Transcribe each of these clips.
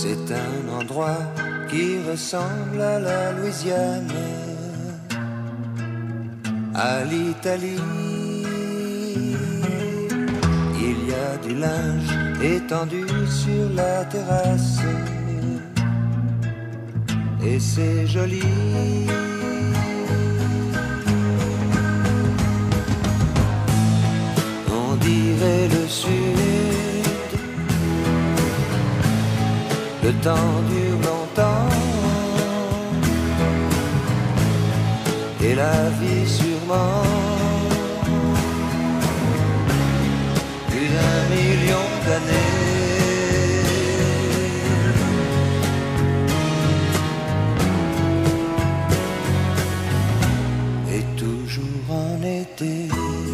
C'est un endroit qui ressemble à la Louisiane, à l'Italie. Il y a du linge étendu sur la terrasse et c'est joli. On dirait le sud, le temps dure longtemps et la vie sûrement plus d'1 million d'années. Et toujours en été.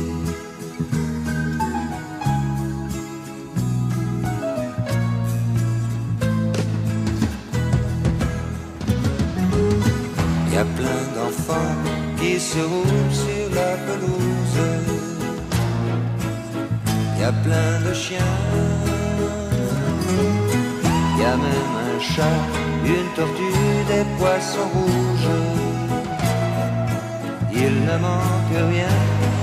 Il y a plein d'enfants qui se roulent sur la pelouse. Il y a plein de chiens. Il y a même un chat, une tortue, des poissons rouges. Il ne manque rien.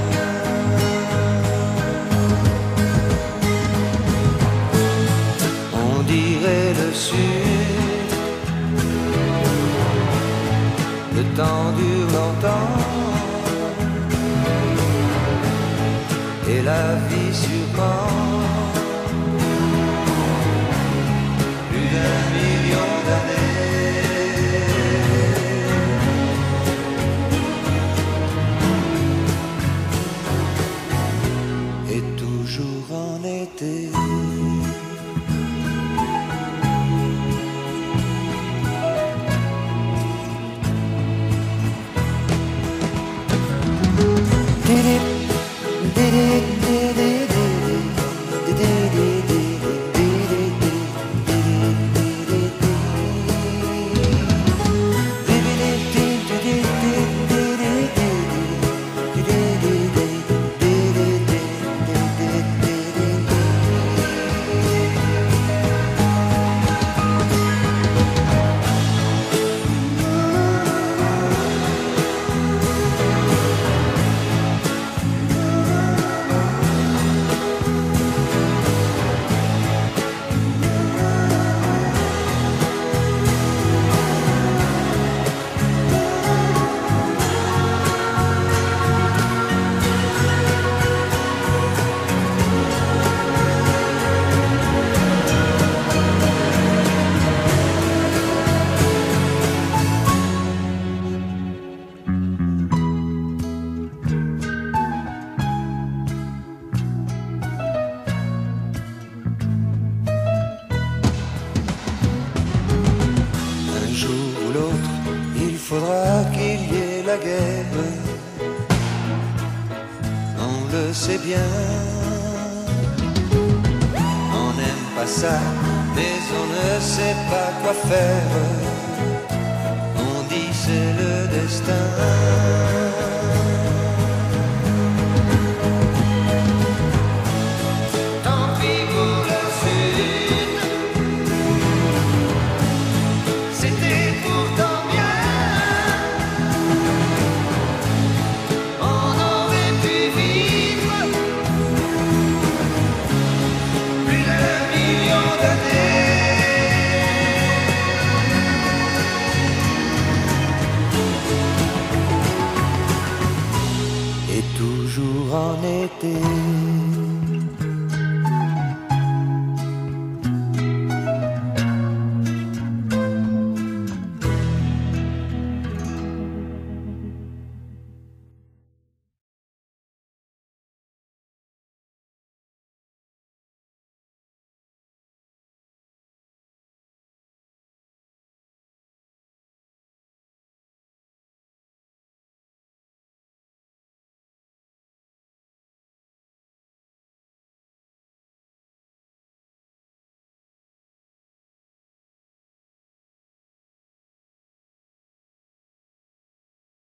On dirait le sud. Le temps dure longtemps et la vie sûrement plus d'1 million d'années. Et toujours en été. Il faudra qu'il y ait la guerre, on le sait bien. On n'aime pas ça, mais on ne sait pas quoi faire. On dit c'est le destin.